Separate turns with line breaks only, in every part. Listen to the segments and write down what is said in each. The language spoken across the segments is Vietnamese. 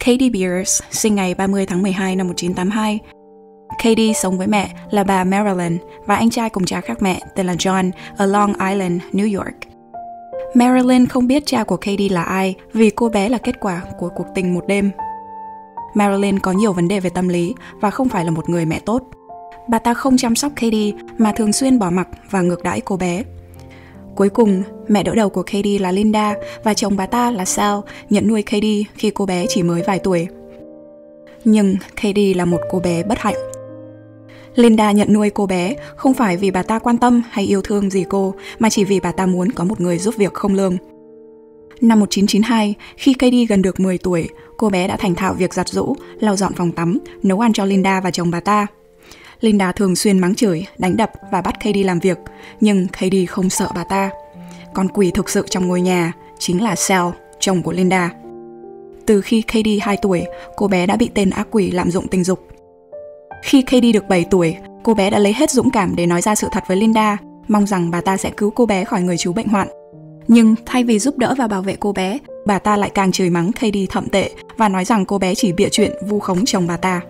Katie Beers sinh ngày 30 tháng 12 năm 1982. Katie sống với mẹ là bà Marilyn và anh trai cùng cha khác mẹ tên là John ở Long Island, New York. Marilyn không biết cha của Katie là ai vì cô bé là kết quả của cuộc tình một đêm. Marilyn có nhiều vấn đề về tâm lý và không phải là một người mẹ tốt. Bà ta không chăm sóc Katie mà thường xuyên bỏ mặc và ngược đãi cô bé. Cuối cùng, mẹ đỡ đầu của Katie là Linda và chồng bà ta là Sal nhận nuôi Katie khi cô bé chỉ mới vài tuổi. Nhưng Katie là một cô bé bất hạnh. Linda nhận nuôi cô bé không phải vì bà ta quan tâm hay yêu thương gì cô, mà chỉ vì bà ta muốn có một người giúp việc không lương. Năm 1992, khi Katie gần được 10 tuổi, cô bé đã thành thạo việc giặt giũ, lau dọn phòng tắm, nấu ăn cho Linda và chồng bà ta. Linda thường xuyên mắng chửi, đánh đập và bắt Katie làm việc, nhưng Katie không sợ bà ta. Con quỷ thực sự trong ngôi nhà chính là Sal, chồng của Linda. Từ khi Katie 2 tuổi, cô bé đã bị tên ác quỷ lạm dụng tình dục. Khi Katie được 7 tuổi, cô bé đã lấy hết dũng cảm để nói ra sự thật với Linda, mong rằng bà ta sẽ cứu cô bé khỏi người chú bệnh hoạn. Nhưng thay vì giúp đỡ và bảo vệ cô bé, bà ta lại càng chửi mắng Katie thậm tệ và nói rằng cô bé chỉ bịa chuyện vu khống chồng bà ta.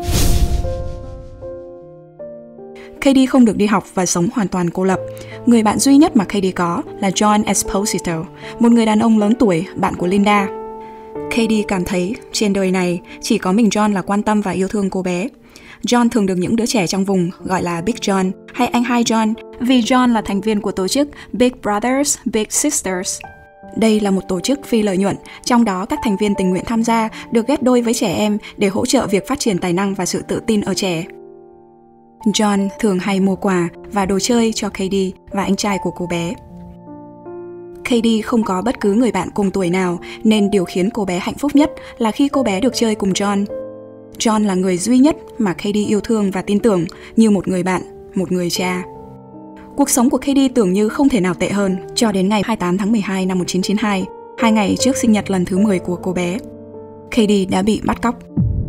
Katie không được đi học và sống hoàn toàn cô lập. Người bạn duy nhất mà Katie có là John Esposito, một người đàn ông lớn tuổi, bạn của Linda. Katie cảm thấy trên đời này chỉ có mình John là quan tâm và yêu thương cô bé. John thường được những đứa trẻ trong vùng gọi là Big John hay anh hai John vì John là thành viên của tổ chức Big Brothers Big Sisters. Đây là một tổ chức phi lợi nhuận, trong đó các thành viên tình nguyện tham gia được ghép đôi với trẻ em để hỗ trợ việc phát triển tài năng và sự tự tin ở trẻ. John thường hay mua quà và đồ chơi cho Katie và anh trai của cô bé. Katie không có bất cứ người bạn cùng tuổi nào nên điều khiến cô bé hạnh phúc nhất là khi cô bé được chơi cùng John. John là người duy nhất mà Katie yêu thương và tin tưởng như một người bạn, một người cha. Cuộc sống của Katie tưởng như không thể nào tệ hơn cho đến ngày 28 tháng 12 năm 1992, 2 ngày trước sinh nhật lần thứ 10 của cô bé. Katie đã bị bắt cóc.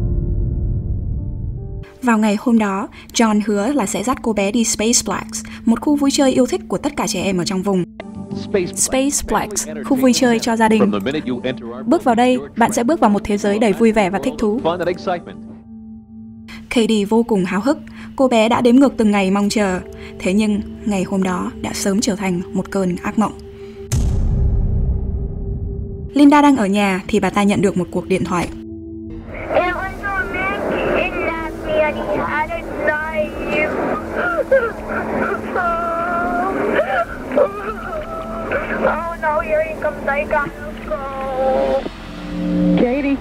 Vào ngày hôm đó, John hứa là sẽ dắt cô bé đi Spaceplex, một khu vui chơi yêu thích của tất cả trẻ em ở trong vùng. Spaceplex, khu vui chơi cho gia đình. Bước vào đây, bạn sẽ bước vào một thế giới đầy vui vẻ và thích thú. Katie vô cùng háo hức, cô bé đã đếm ngược từng ngày mong chờ. Thế nhưng, ngày hôm đó đã sớm trở thành một cơn ác mộng. Linda đang ở nhà thì bà ta nhận được một cuộc điện thoại.
Katie.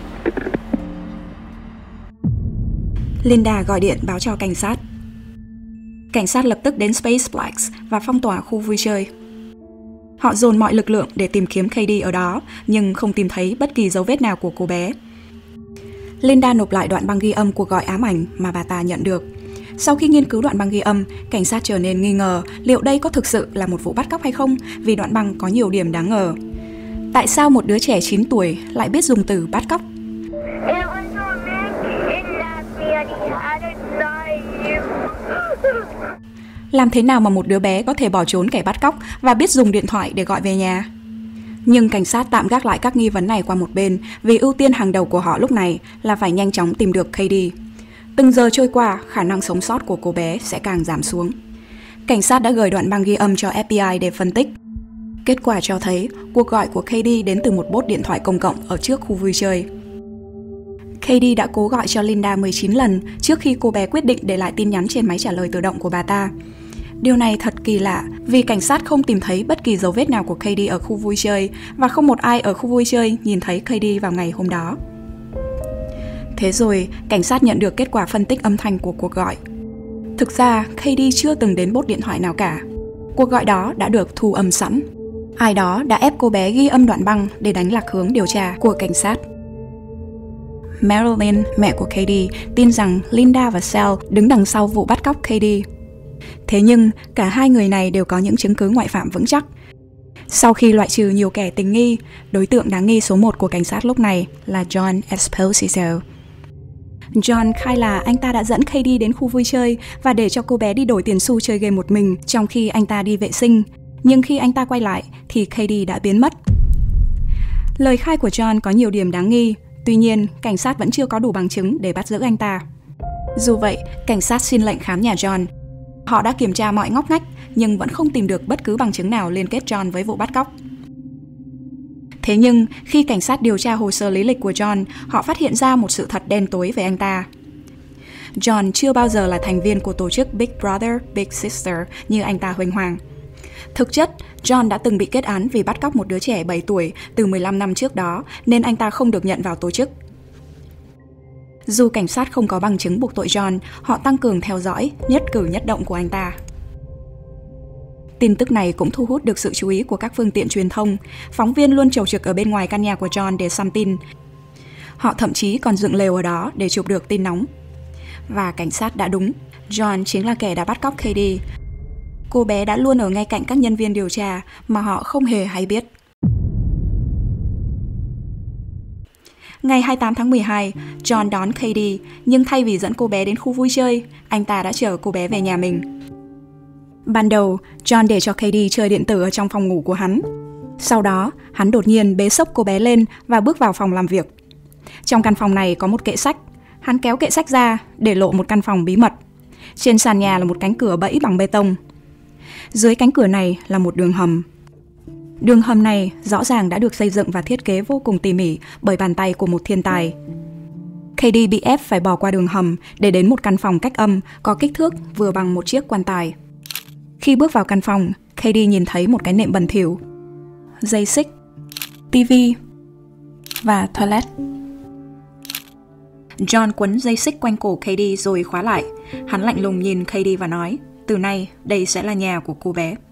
Linda gọi điện báo cho cảnh sát. Cảnh sát lập tức đến Spaceplex và phong tỏa khu vui chơi. Họ dồn mọi lực lượng để tìm kiếm Katie ở đó, nhưng không tìm thấy bất kỳ dấu vết nào của cô bé. Linda nộp lại đoạn băng ghi âm cuộc gọi ám ảnh mà bà ta nhận được. Sau khi nghiên cứu đoạn băng ghi âm, cảnh sát trở nên nghi ngờ liệu đây có thực sự là một vụ bắt cóc hay không vì đoạn băng có nhiều điểm đáng ngờ. Tại sao một đứa trẻ 9 tuổi lại biết dùng từ bắt cóc? Làm thế nào mà một đứa bé có thể bỏ trốn kẻ bắt cóc và biết dùng điện thoại để gọi về nhà? Nhưng cảnh sát tạm gác lại các nghi vấn này qua một bên vì ưu tiên hàng đầu của họ lúc này là phải nhanh chóng tìm được Katie. Từng giờ trôi qua, khả năng sống sót của cô bé sẽ càng giảm xuống. Cảnh sát đã gửi đoạn băng ghi âm cho FBI để phân tích. Kết quả cho thấy cuộc gọi của Katie đến từ một bốt điện thoại công cộng ở trước khu vui chơi. Katie đã cố gọi cho Linda 19 lần trước khi cô bé quyết định để lại tin nhắn trên máy trả lời tự động của bà ta. Điều này thật kỳ lạ vì cảnh sát không tìm thấy bất kỳ dấu vết nào của Katie ở khu vui chơi và không một ai ở khu vui chơi nhìn thấy Katie vào ngày hôm đó. Thế rồi, cảnh sát nhận được kết quả phân tích âm thanh của cuộc gọi. Thực ra, Katie chưa từng đến bốt điện thoại nào cả. Cuộc gọi đó đã được thu âm sẵn. Ai đó đã ép cô bé ghi âm đoạn băng để đánh lạc hướng điều tra của cảnh sát. Marilyn, mẹ của Katie, tin rằng Linda và Sal đứng đằng sau vụ bắt cóc Katie. Thế nhưng, cả hai người này đều có những chứng cứ ngoại phạm vững chắc. Sau khi loại trừ nhiều kẻ tình nghi, đối tượng đáng nghi số 1 của cảnh sát lúc này là John Esposito. John khai là anh ta đã dẫn Katie đến khu vui chơi và để cho cô bé đi đổi tiền xu chơi game một mình trong khi anh ta đi vệ sinh. Nhưng khi anh ta quay lại thì Katie đã biến mất. Lời khai của John có nhiều điểm đáng nghi. Tuy nhiên, cảnh sát vẫn chưa có đủ bằng chứng để bắt giữ anh ta. Dù vậy, cảnh sát xin lệnh khám nhà John. Họ đã kiểm tra mọi ngóc ngách nhưng vẫn không tìm được bất cứ bằng chứng nào liên kết John với vụ bắt cóc. Thế nhưng, khi cảnh sát điều tra hồ sơ lý lịch của John, họ phát hiện ra một sự thật đen tối về anh ta. John chưa bao giờ là thành viên của tổ chức Big Brother, Big Sister như anh ta huênh hoang. Thực chất, John đã từng bị kết án vì bắt cóc một đứa trẻ 7 tuổi từ 15 năm trước đó, nên anh ta không được nhận vào tổ chức. Dù cảnh sát không có bằng chứng buộc tội John, họ tăng cường theo dõi nhất cử nhất động của anh ta. Tin tức này cũng thu hút được sự chú ý của các phương tiện truyền thông. Phóng viên luôn chầu trực ở bên ngoài căn nhà của John để săn tin. Họ thậm chí còn dựng lều ở đó để chụp được tin nóng. Và cảnh sát đã đúng, John chính là kẻ đã bắt cóc Katie. Cô bé đã luôn ở ngay cạnh các nhân viên điều tra mà họ không hề hay biết. Ngày 28 tháng 12, John đón Katie, nhưng thay vì dẫn cô bé đến khu vui chơi, anh ta đã chở cô bé về nhà mình. Ban đầu, John để cho Katie chơi điện tử ở trong phòng ngủ của hắn. Sau đó, hắn đột nhiên bế xốc cô bé lên và bước vào phòng làm việc. Trong căn phòng này có một kệ sách. Hắn kéo kệ sách ra để lộ một căn phòng bí mật. Trên sàn nhà là một cánh cửa bẫy bằng bê tông. Dưới cánh cửa này là một đường hầm. Đường hầm này rõ ràng đã được xây dựng và thiết kế vô cùng tỉ mỉ bởi bàn tay của một thiên tài. Katie bị ép phải bỏ qua đường hầm để đến một căn phòng cách âm có kích thước vừa bằng một chiếc quan tài. Khi bước vào căn phòng, Katie nhìn thấy một cái nệm bẩn thỉu, dây xích, tivi và toilet. John quấn dây xích quanh cổ Katie rồi khóa lại. Hắn lạnh lùng nhìn Katie và nói, từ nay đây sẽ là nhà của cô bé.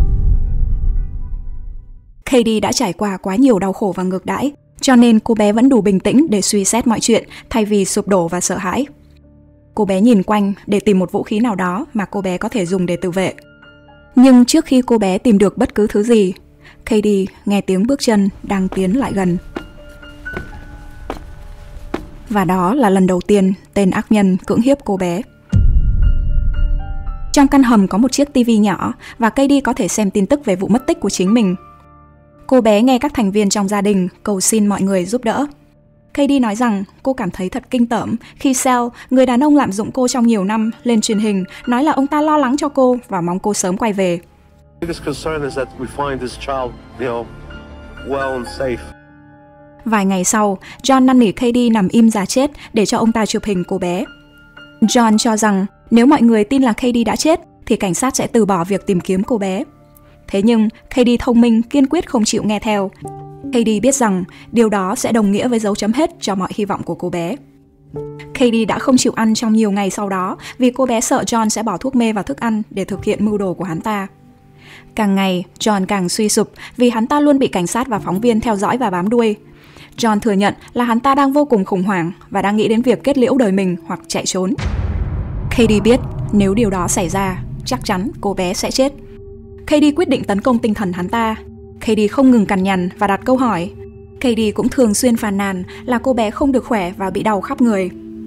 Katie đã trải qua quá nhiều đau khổ và ngược đãi, cho nên cô bé vẫn đủ bình tĩnh để suy xét mọi chuyện thay vì sụp đổ và sợ hãi. Cô bé nhìn quanh để tìm một vũ khí nào đó mà cô bé có thể dùng để tự vệ. Nhưng trước khi cô bé tìm được bất cứ thứ gì, Katie nghe tiếng bước chân đang tiến lại gần. Và đó là lần đầu tiên tên ác nhân cưỡng hiếp cô bé. Trong căn hầm có một chiếc tivi nhỏ và Katie có thể xem tin tức về vụ mất tích của chính mình. Cô bé nghe các thành viên trong gia đình cầu xin mọi người giúp đỡ. Katie nói rằng cô cảm thấy thật kinh tởm khi Sal, người đàn ông lạm dụng cô trong nhiều năm, lên truyền hình nói là ông ta lo lắng cho cô và mong cô sớm quay về. Vài ngày sau, John năn nỉ Katie nằm im ra chết để cho ông ta chụp hình cô bé. John cho rằng nếu mọi người tin là Katie đã chết thì cảnh sát sẽ từ bỏ việc tìm kiếm cô bé. Thế nhưng Katie thông minh kiên quyết không chịu nghe theo. Katie biết rằng điều đó sẽ đồng nghĩa với dấu chấm hết cho mọi hy vọng của cô bé. Katie đã không chịu ăn trong nhiều ngày sau đó vì cô bé sợ John sẽ bỏ thuốc mê vào thức ăn để thực hiện mưu đồ của hắn ta. Càng ngày, John càng suy sụp vì hắn ta luôn bị cảnh sát và phóng viên theo dõi và bám đuôi. John thừa nhận là hắn ta đang vô cùng khủng hoảng và đang nghĩ đến việc kết liễu đời mình hoặc chạy trốn. Katie biết nếu điều đó xảy ra, chắc chắn cô bé sẽ chết. Katie quyết định tấn công tinh thần hắn ta. Katie không ngừng cằn nhằn và đặt câu hỏi. Katie cũng thường xuyên phàn nàn là cô bé không được khỏe và bị đau khắp người.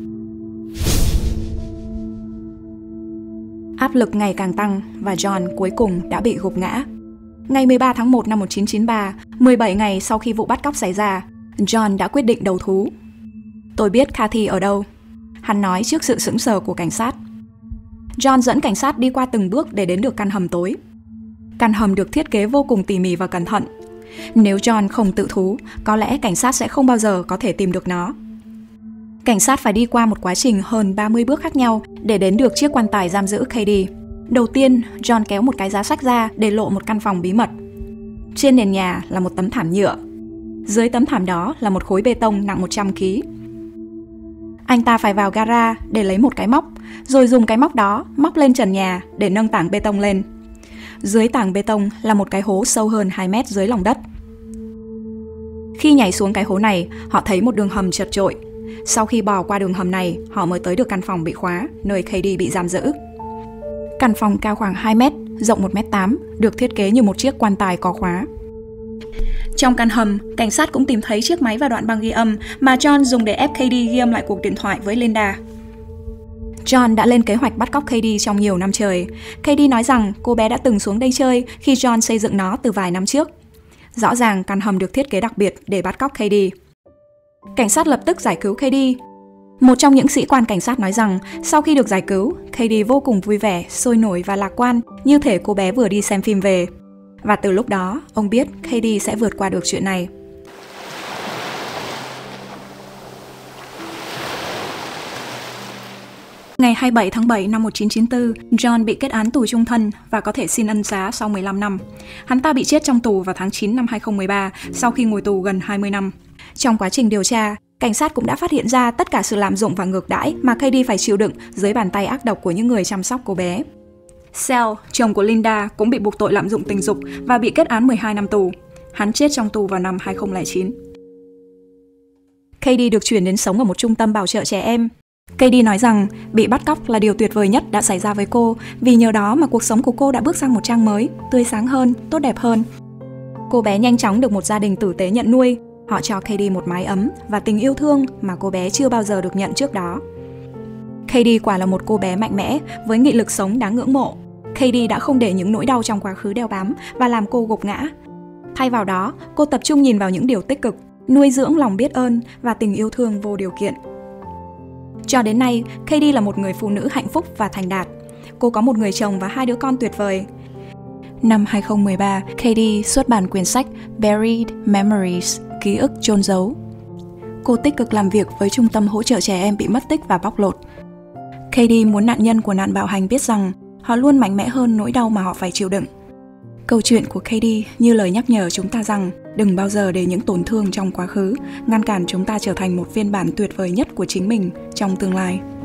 Áp lực ngày càng tăng và John cuối cùng đã bị gục ngã. Ngày 13 tháng 1 năm 1993, 17 ngày sau khi vụ bắt cóc xảy ra, John đã quyết định đầu thú. Tôi biết Kathy ở đâu, hắn nói trước sự sững sờ của cảnh sát. John dẫn cảnh sát đi qua từng bước để đến được căn hầm tối. Căn hầm được thiết kế vô cùng tỉ mỉ và cẩn thận. Nếu John không tự thú, có lẽ cảnh sát sẽ không bao giờ có thể tìm được nó. Cảnh sát phải đi qua một quá trình hơn 30 bước khác nhau để đến được chiếc quan tài giam giữ Katie. Đầu tiên, John kéo một cái giá sách ra để lộ một căn phòng bí mật. Trên nền nhà là một tấm thảm nhựa. Dưới tấm thảm đó là một khối bê tông nặng 100 kg. Anh ta phải vào gara để lấy một cái móc, rồi dùng cái móc đó móc lên trần nhà để nâng tảng bê tông lên. Dưới tảng bê tông là một cái hố sâu hơn 2 mét dưới lòng đất. Khi nhảy xuống cái hố này, họ thấy một đường hầm chật chội. Sau khi bò qua đường hầm này, họ mới tới được căn phòng bị khóa, nơi Katie bị giam giữ. Căn phòng cao khoảng 2 mét, rộng 1,8 m, được thiết kế như một chiếc quan tài có khóa. Trong căn hầm, cảnh sát cũng tìm thấy chiếc máy và đoạn băng ghi âm mà John dùng để ép Katie ghi âm lại cuộc điện thoại với Linda. John đã lên kế hoạch bắt cóc Katie trong nhiều năm trời. Katie nói rằng cô bé đã từng xuống đây chơi khi John xây dựng nó từ vài năm trước. Rõ ràng căn hầm được thiết kế đặc biệt để bắt cóc Katie. Cảnh sát lập tức giải cứu Katie. Một trong những sĩ quan cảnh sát nói rằng sau khi được giải cứu, Katie vô cùng vui vẻ, sôi nổi và lạc quan, như thể cô bé vừa đi xem phim về. Và từ lúc đó, ông biết Katie sẽ vượt qua được chuyện này. Ngày 27 tháng 7 năm 1994, John bị kết án tù chung thân và có thể xin ân xá sau 15 năm. Hắn ta bị chết trong tù vào tháng 9 năm 2013 sau khi ngồi tù gần 20 năm. Trong quá trình điều tra, cảnh sát cũng đã phát hiện ra tất cả sự lạm dụng và ngược đãi mà Katie phải chịu đựng dưới bàn tay ác độc của những người chăm sóc cô bé. Sal, chồng của Linda, cũng bị buộc tội lạm dụng tình dục và bị kết án 12 năm tù. Hắn chết trong tù vào năm 2009. Katie được chuyển đến sống ở một trung tâm bảo trợ trẻ em. Katie nói rằng bị bắt cóc là điều tuyệt vời nhất đã xảy ra với cô, vì nhờ đó mà cuộc sống của cô đã bước sang một trang mới, tươi sáng hơn, tốt đẹp hơn. Cô bé nhanh chóng được một gia đình tử tế nhận nuôi. Họ cho Katie một mái ấm và tình yêu thương mà cô bé chưa bao giờ được nhận trước đó. Katie quả là một cô bé mạnh mẽ với nghị lực sống đáng ngưỡng mộ. Katie đã không để những nỗi đau trong quá khứ đeo bám và làm cô gục ngã. Thay vào đó, cô tập trung nhìn vào những điều tích cực, nuôi dưỡng lòng biết ơn và tình yêu thương vô điều kiện. Cho đến nay, Katie là một người phụ nữ hạnh phúc và thành đạt. Cô có một người chồng và 2 đứa con tuyệt vời. Năm 2013, Katie xuất bản quyển sách Buried Memories, ký ức chôn giấu. Cô tích cực làm việc với trung tâm hỗ trợ trẻ em bị mất tích và bóc lột. Katie muốn nạn nhân của nạn bạo hành biết rằng họ luôn mạnh mẽ hơn nỗi đau mà họ phải chịu đựng. Câu chuyện của Katie như lời nhắc nhở chúng ta rằng đừng bao giờ để những tổn thương trong quá khứ ngăn cản chúng ta trở thành một phiên bản tuyệt vời nhất của chính mình trong tương lai.